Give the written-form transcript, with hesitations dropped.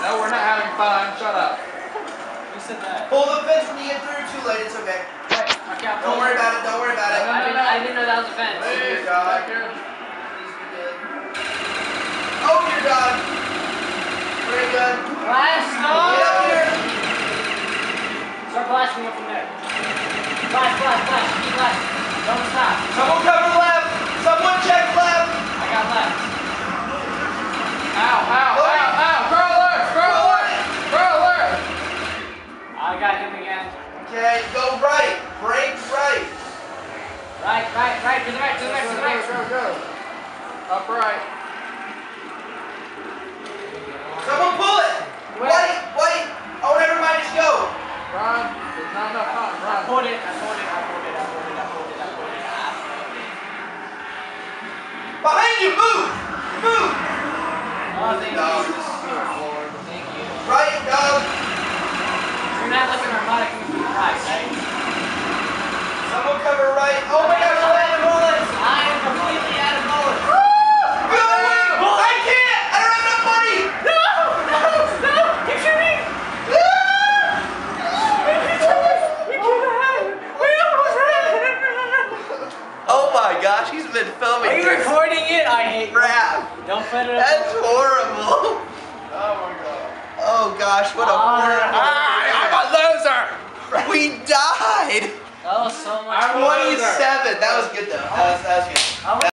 No, we're not having fun. Shut up. Who said that? Pull the fence when you get through. Too late. It's okay. Okay, Don't worry about it. Don't worry about it. I didn't know that was a fence. Oh dear God. Please be good. Oh dear God. Very good. Blast! Get up here. Start blasting up from there. Blast, blast, blast. Keep blasting. Don't stop. Someone cover left. Someone check left. I got left. Ow, ow, ow, ow. Girl alert, girl alert, girl alert. I got him again. Okay, go right. Break right. Right, right, right. To the right, to the right, to the right. Go, go, go. Upright. Someone pull it. Wait, wait. Oh, never mind. Just go. Run. There's not enough time. Run. I pulled it, I pulled it, I pulled it, I pulled it, I pulled it, I pulled it. Behind you. Move. Move. Oh, thank No, you. this is your floor. Thank you. Right, dog. You're not like an armada coming from the right, right? Someone cover right. Oh my gosh, I'm out of bullets. I am completely out of bullets. I can't. I don't have enough money. No! No! No! Keep shooting! Oh my gosh, he's been filming. Are you recording it? I hate crap. Don't put it up. That's horrible. Oh my God. Oh gosh, what a horrible. I'm a loser. We died. That was so much. I'm 27. That was good though. That was good.